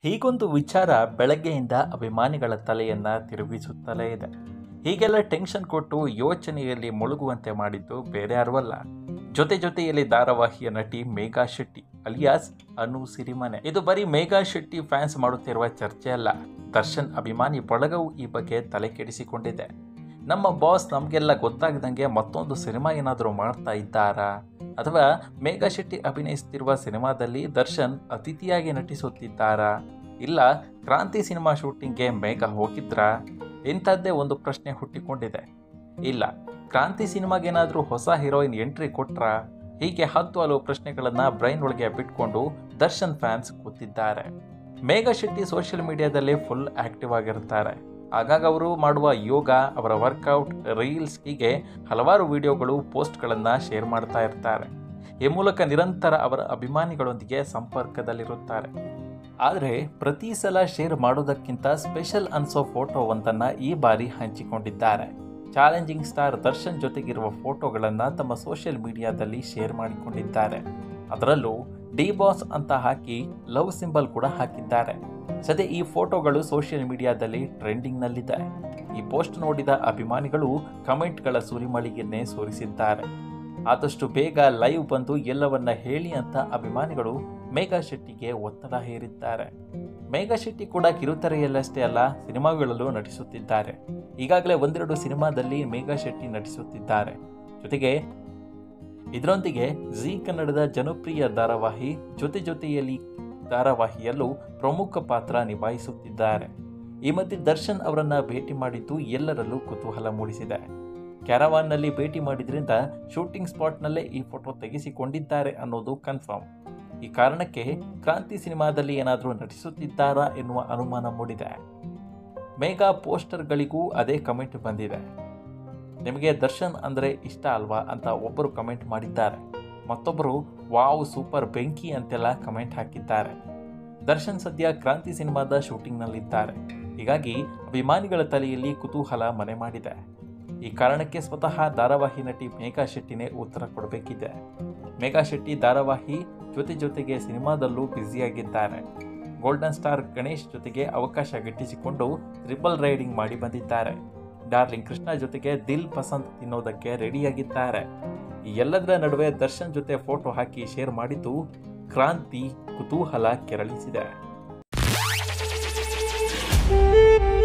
ಹೀಗೊಂದು ವಿಚಾರ ಬೆಳಗ್ಗೆಯಿಂದ ಅಭಿಮಾನಿಗಳ ತಲೆಯನ್ನ ತಿರುಗಿಸುತ್ತಲೇ ಇದೆ. ಹೀಗೆಲ್ಲ ಟೆನ್ಷನ್ ಕೊಟ್ಟು ಯೋಚನೆಯಲ್ಲಿ ಮುಳುಗುವಂತೆ ಮಾಡಿದ್ದು ಬೇರೆ ಯಾರೂ ಜೊತೆಯಲ್ಲಿ ಧಾರಾವಾಹಿಯ ನಟಿ ಮೇಘಾ ಶೆಟ್ಟಿ ಅಲಿಯಾಸ್ ಅನು ಸಿರಿಮನೆ. ಇದು ಬರೀ ಮೇಘಾ ಶೆಟ್ಟಿ ಫ್ಯಾನ್ಸ್ ಮಾಡುತ್ತಿರುವ ಚರ್ಚೆ ಅಲ್ಲ, ದರ್ಶನ್ ಅಭಿಮಾನಿ ಬಳಗವು ಈ ಬಗ್ಗೆ ತಲೆ ಕೆಡಿಸಿಕೊಂಡಿದೆ. ನಮ್ಮ ಬಾಸ್ ನಮಗೆಲ್ಲ ಗೊತ್ತಾಗದಂಗೆ ಮತ್ತೊಂದು ಸಿನಿಮಾ ಏನಾದರೂ ಮಾಡ್ತಾ ಇದ್ದಾರಾ, ಅಥವಾ ಮೇಘಾ ಶೆಟ್ಟಿ ಅಭಿನಯಿಸುತ್ತಿರುವ ಸಿನಿಮಾದಲ್ಲಿ ದರ್ಶನ್ ಅತಿಥಿಯಾಗಿ ನಟಿಸುತ್ತಿದ್ದಾರಾ, ಇಲ್ಲ ಕ್ರಾಂತಿ ಸಿನಿಮಾ ಶೂಟಿಂಗ್ಗೆ ಮೇಘಾ ಹೋಗಿದ್ರಾ? ಇಂಥದ್ದೇ ಒಂದು ಪ್ರಶ್ನೆ ಹುಟ್ಟಿಕೊಂಡಿದೆ. ಇಲ್ಲ ಕ್ರಾಂತಿ ಸಿನಿಮಾಗೇನಾದರೂ ಹೊಸ ಹೀರೋಯಿನ್ ಎಂಟ್ರಿ ಕೊಟ್ರಾ? ಹೀಗೆ 10 ಹಲವು ಪ್ರಶ್ನೆಗಳನ್ನು ಬ್ರೈನ್ ಒಳಗೆ ಬಿಟ್ಕೊಂಡು ದರ್ಶನ್ ಫ್ಯಾನ್ಸ್ ಕೂತಿದ್ದಾರೆ. ಮೇಘಾ ಶೆಟ್ಟಿ ಸೋಷಿಯಲ್ ಮೀಡಿಯಾದಲ್ಲಿ ಫುಲ್ ಆಕ್ಟಿವ್ ಆಗಿರ್ತಾರೆ. ಆಗಾಗ ಅವರು ಮಾಡುವ ಯೋಗ, ಅವರ ವರ್ಕೌಟ್, ರೀಲ್ಸ್ ಹೀಗೆ ಹಲವಾರು ವಿಡಿಯೋಗಳು, ಪೋಸ್ಟ್ಗಳನ್ನು ಶೇರ್ ಮಾಡ್ತಾ ಇರ್ತಾರೆ. ಈ ಮೂಲಕ ನಿರಂತರ ಅವರ ಅಭಿಮಾನಿಗಳೊಂದಿಗೆ ಸಂಪರ್ಕದಲ್ಲಿರುತ್ತಾರೆ. ಆದರೆ ಪ್ರತಿ ಸಲ ಶೇರ್ ಮಾಡೋದಕ್ಕಿಂತ ಸ್ಪೆಷಲ್ ಅನ್ಸೋ ಫೋಟೋ ಒಂದನ್ನು ಈ ಬಾರಿ ಹಂಚಿಕೊಂಡಿದ್ದಾರೆ. ಚಾಲೆಂಜಿಂಗ್ ಸ್ಟಾರ್ ದರ್ಶನ್ ಜೊತೆಗಿರುವ ಫೋಟೋಗಳನ್ನು ತಮ್ಮ ಸೋಷಿಯಲ್ ಮೀಡಿಯಾದಲ್ಲಿ ಶೇರ್ ಮಾಡಿಕೊಂಡಿದ್ದಾರೆ. ಅದರಲ್ಲೂ ಡಿ ಬಾಸ್ ಅಂತ ಹಾಕಿ ಲವ್ ಸಿಂಬಲ್ ಕೂಡ ಹಾಕಿದ್ದಾರೆ. ಸದ್ಯ ಈ ಫೋಟೋಗಳು ಸೋಷಿಯಲ್ ಮೀಡಿಯಾದಲ್ಲಿ ಟ್ರೆಂಡಿಂಗ್ನಲ್ಲಿದೆ. ಈ ಪೋಸ್ಟ್ ನೋಡಿದ ಅಭಿಮಾನಿಗಳು ಕಮೆಂಟ್ಗಳ ಸುರಿಮಳಿಗೆನ್ನೇ ಸುರಿಸಿದ್ದಾರೆ. ಆದಷ್ಟು ಬೇಗ ಲೈವ್ ಬಂದು ಎಲ್ಲವನ್ನ ಹೇಳಿ ಅಂತ ಅಭಿಮಾನಿಗಳು ಮೇಘಾ ಶೆಟ್ಟಿಗೆ ಒತ್ತಡ ಹೇರಿದ್ದಾರೆ. ಮೇಘಾ ಶೆಟ್ಟಿ ಕೂಡ ಕಿರುತೆರೆಯಲ್ಲಷ್ಟೇ ಅಲ್ಲ, ಸಿನಿಮಾಗಳಲ್ಲೂ ನಟಿಸುತ್ತಿದ್ದಾರೆ. ಈಗಾಗಲೇ 1-2 ಸಿನಿಮಾದಲ್ಲಿ ಮೇಘಾ ಶೆಟ್ಟಿ ನಟಿಸುತ್ತಿದ್ದಾರೆ. ಜೊತೆಗೆ ಇದರೊಂದಿಗೆ ಜೀ ಕನ್ನಡದ ಜನಪ್ರಿಯ ಧಾರಾವಾಹಿ ಜೊತೆಯಲ್ಲಿ ಧಾರಾವಾಹಿಯಲ್ಲೂ ಪ್ರಮುಖ ಪಾತ್ರ ನಿಭಾಯಿಸುತ್ತಿದ್ದಾರೆ. ಈ ಮಧ್ಯೆ ದರ್ಶನ್ ಅವರನ್ನ ಭೇಟಿ ಮಾಡಿದ್ದು ಎಲ್ಲರಲ್ಲೂ ಕುತೂಹಲ ಮೂಡಿಸಿದೆ. ಕ್ಯಾರವಾನ್ನಲ್ಲಿ ಭೇಟಿ ಮಾಡಿದ್ರಿಂದ ಶೂಟಿಂಗ್ ಸ್ಪಾಟ್ನಲ್ಲೇ ಈ ಫೋಟೋ ತೆಗೆಸಿಕೊಂಡಿದ್ದಾರೆ ಅನ್ನೋದು ಕನ್ಫರ್ಮ್. ಈ ಕಾರಣಕ್ಕೆ ಕ್ರಾಂತಿ ಸಿನಿಮಾದಲ್ಲಿ ಏನಾದರೂ ನಟಿಸುತ್ತಿದ್ದಾರಾ ಎನ್ನುವ ಅನುಮಾನ ಮೂಡಿದೆ. ಮೇಘಾ ಪೋಸ್ಟರ್ಗಳಿಗೂ ಅದೇ ಕಮೆಂಟ್ ಬಂದಿದೆ. ನಿಮಗೆ ದರ್ಶನ್ ಅಂದರೆ ಇಷ್ಟ ಅಲ್ವಾ ಅಂತ ಒಬ್ಬರು ಕಮೆಂಟ್ ಮಾಡಿದ್ದಾರೆ. ಮತ್ತೊಬ್ಬರು ವಾವ್ ಸೂಪರ್ ಬೆಂಕಿ ಅಂತೆಲ್ಲ ಕಮೆಂಟ್ ಹಾಕಿದ್ದಾರೆ. ದರ್ಶನ್ ಸದ್ಯ ಕ್ರಾಂತಿ ಸಿನಿಮಾದ ಶೂಟಿಂಗ್ನಲ್ಲಿದ್ದಾರೆ. ಹೀಗಾಗಿ ಅಭಿಮಾನಿಗಳ ತಲೆಯಲ್ಲಿ ಕುತೂಹಲ ಮನೆ ಮಾಡಿದೆ. ಈ ಕಾರಣಕ್ಕೆ ಸ್ವತಃ ಧಾರಾವಾಹಿ ನಟಿ ಮೇಘಾ ಶೆಟ್ಟಿನೇ ಉತ್ತರ ಕೊಡಬೇಕಿದೆ. ಮೇಘಾ ಶೆಟ್ಟಿ ಧಾರಾವಾಹಿ ಜೊತೆಗೆ ಸಿನಿಮಾದಲ್ಲೂ ಬ್ಯುಸಿಯಾಗಿದ್ದಾರೆ. ಗೋಲ್ಡನ್ ಸ್ಟಾರ್ ಗಣೇಶ್ ಜೊತೆಗೆ ಅವಕಾಶ ಗಿಟ್ಟಿಸಿಕೊಂಡು ಟ್ರಿಪಲ್ ರೈಡಿಂಗ್ ಮಾಡಿ ಬಂದಿದ್ದಾರೆ. ಡಾರ್ಲಿಂಗ್ ಕೃಷ್ಣ ಜೊತೆಗೆ ದಿಲ್ ಪಸಂದ್ ತಿನ್ನೋದಕ್ಕೆ ರೆಡಿಯಾಗಿದ್ದಾರೆ. ಈ ಎಲ್ಲದರ ನಡುವೆ ದರ್ಶನ್ ಜೊತೆ ಫೋಟೋ ಹಾಕಿ ಶೇರ್ ಮಾಡಿದ್ದು ಕ್ರಾಂತಿ ಕುತೂಹಲ ಕೆರಳಿಸಿದೆ.